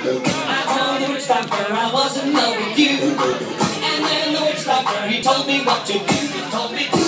I told the witch doctor I was in love with you. And then the witch doctor, he told me what to do. He told me to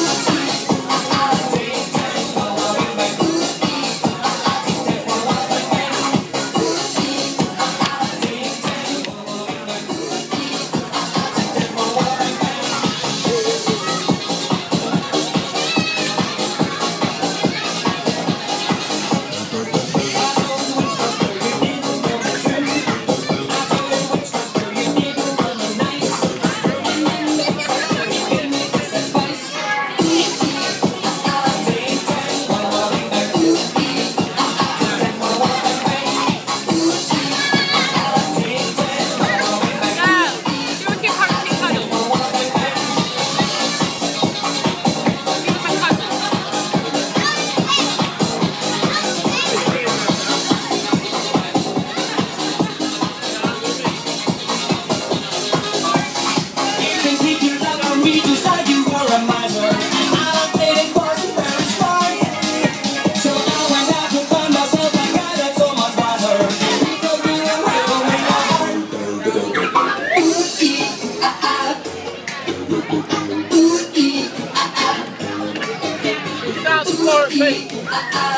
Oooo, eeee,